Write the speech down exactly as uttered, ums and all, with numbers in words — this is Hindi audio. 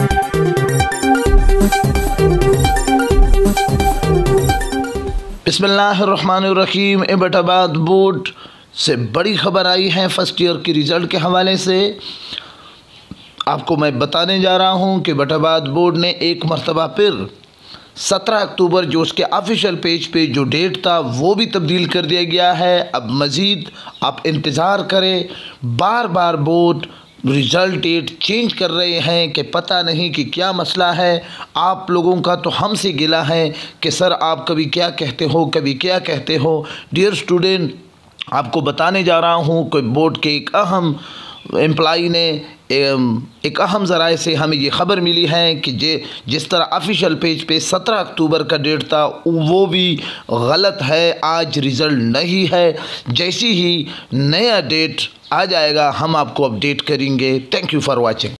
बिस्मिल्लाहिर्रहमानिर्रहीम। एबटाबाद बोर्ड से बड़ी खबर आई है फर्स्ट ईयर के रिज़ल्ट के हवाले से। आपको मैं बताने जा रहा हूं कि एबटाबाद बोर्ड ने एक मरतबा फिर सत्रह अक्टूबर जो उसके ऑफिशियल पेज पे जो डेट था वो भी तब्दील कर दिया गया है। अब मज़ीद आप इंतज़ार करें। बार बार बोर्ड रिज़ल्ट डेट चेंज कर रहे हैं कि पता नहीं कि क्या मसला है। आप लोगों का तो हमसे गिला है कि सर आप कभी क्या कहते हो कभी क्या कहते हो। डियर स्टूडेंट, आपको बताने जा रहा हूँ कि बोर्ड के एक अहम एम्प्लाई ने एक अहम ज़राए से हमें ये ख़बर मिली है कि जे जिस तरह ऑफिशियल पेज पे सत्रह अक्टूबर का डेट था वो भी गलत है। आज रिज़ल्ट नहीं है। जैसी ही नया डेट आ जाएगा हम आपको अपडेट करेंगे। Thank you for watching.